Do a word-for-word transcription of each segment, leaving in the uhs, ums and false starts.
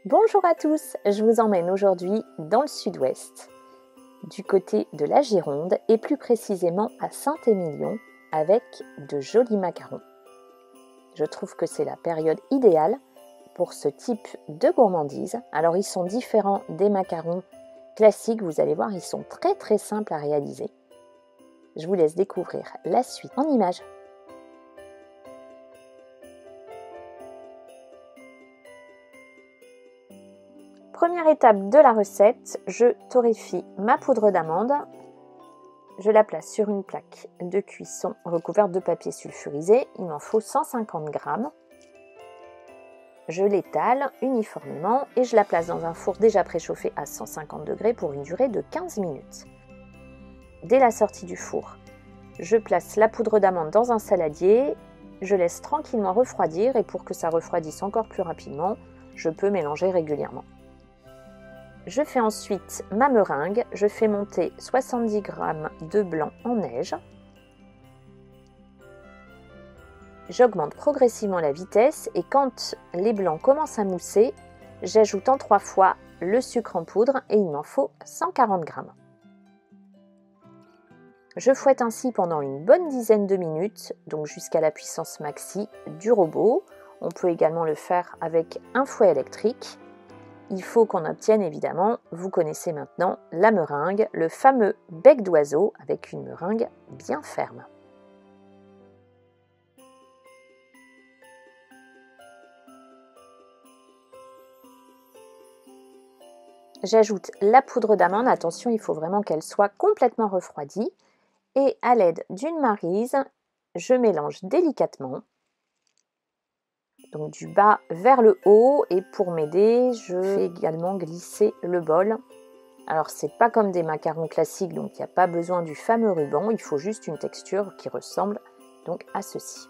Bonjour à tous, je vous emmène aujourd'hui dans le sud-ouest, du côté de la Gironde et plus précisément à Saint-Émilion avec de jolis macarons. Je trouve que c'est la période idéale pour ce type de gourmandise. Alors ils sont différents des macarons classiques, vous allez voir, ils sont très très simples à réaliser. Je vous laisse découvrir la suite en images. Première étape de la recette, je torréfie ma poudre d'amande. Je la place sur une plaque de cuisson recouverte de papier sulfurisé. Il m'en faut cent cinquante grammes. Je l'étale uniformément et je la place dans un four déjà préchauffé à cent cinquante degrés pour une durée de quinze minutes. Dès la sortie du four, je place la poudre d'amande dans un saladier. Je laisse tranquillement refroidir et pour que ça refroidisse encore plus rapidement, je peux mélanger régulièrement. Je fais ensuite ma meringue, je fais monter soixante-dix grammes de blanc en neige. J'augmente progressivement la vitesse et quand les blancs commencent à mousser, j'ajoute en trois fois le sucre en poudre et il m'en faut cent quarante grammes. Je fouette ainsi pendant une bonne dizaine de minutes, donc jusqu'à la puissance maxi du robot. On peut également le faire avec un fouet électrique. Il faut qu'on obtienne évidemment, vous connaissez maintenant, la meringue, le fameux bec d'oiseau avec une meringue bien ferme. J'ajoute la poudre d'amande, attention, il faut vraiment qu'elle soit complètement refroidie. Et à l'aide d'une maryse, je mélange délicatement. Donc du bas vers le haut et pour m'aider, je fais également glisser le bol. Alors c'est pas comme des macarons classiques, donc il n'y a pas besoin du fameux ruban, il faut juste une texture qui ressemble donc à ceci.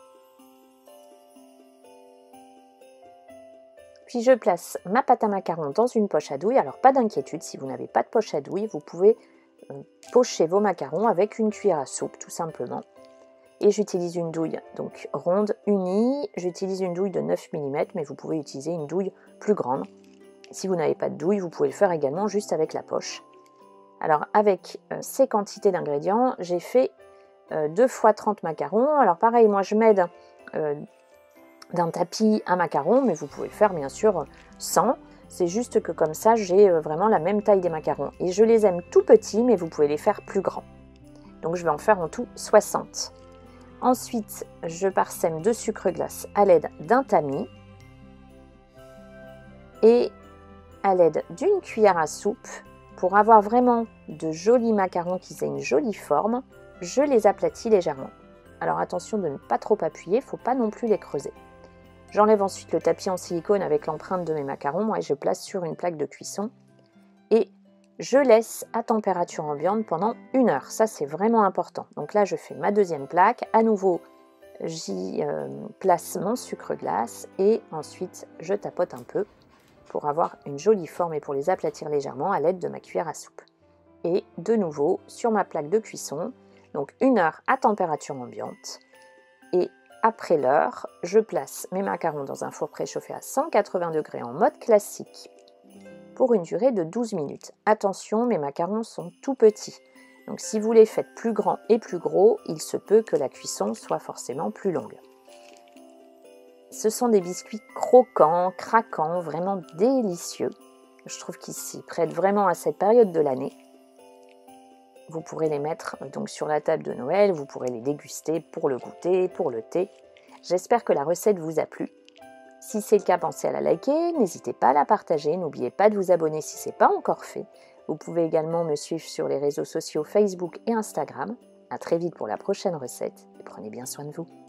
Puis je place ma pâte à macarons dans une poche à douille. Alors pas d'inquiétude, si vous n'avez pas de poche à douille, vous pouvez pocher vos macarons avec une cuillère à soupe tout simplement. Et j'utilise une douille donc ronde unie, j'utilise une douille de neuf millimètres, mais vous pouvez utiliser une douille plus grande. Si vous n'avez pas de douille, vous pouvez le faire également juste avec la poche. Alors avec euh, ces quantités d'ingrédients, j'ai fait euh, deux fois trente macarons. Alors pareil, moi je m'aide euh, d'un tapis à macarons, mais vous pouvez le faire bien sûr sans. C'est juste que comme ça, j'ai euh, vraiment la même taille des macarons. Et je les aime tout petits, mais vous pouvez les faire plus grands. Donc je vais en faire en tout soixante. Ensuite, je parsème de sucre glace à l'aide d'un tamis et à l'aide d'une cuillère à soupe. Pour avoir vraiment de jolis macarons qui aient une jolie forme, je les aplatis légèrement. Alors attention de ne pas trop appuyer, il ne faut pas non plus les creuser. J'enlève ensuite le tapis en silicone avec l'empreinte de mes macarons et je place sur une plaque de cuisson et je laisse à température ambiante pendant une heure. Ça, c'est vraiment important. Donc là, je fais ma deuxième plaque. À nouveau, j'y euh, place mon sucre glace et ensuite, je tapote un peu pour avoir une jolie forme et pour les aplatir légèrement à l'aide de ma cuillère à soupe. Et de nouveau, sur ma plaque de cuisson, donc une heure à température ambiante. Et après l'heure, je place mes macarons dans un four préchauffé à cent quatre-vingts degrés en mode classique pour une durée de douze minutes. Attention, mes macarons sont tout petits. Donc si vous les faites plus grands et plus gros, il se peut que la cuisson soit forcément plus longue. Ce sont des biscuits croquants, craquants, vraiment délicieux. Je trouve qu'ils s'y prêtent vraiment à cette période de l'année. Vous pourrez les mettre donc sur la table de Noël, vous pourrez les déguster pour le goûter, pour le thé. J'espère que la recette vous a plu. Si c'est le cas, pensez à la liker, n'hésitez pas à la partager, n'oubliez pas de vous abonner si ce n'est pas encore fait. Vous pouvez également me suivre sur les réseaux sociaux Facebook et Instagram. À très vite pour la prochaine recette et prenez bien soin de vous.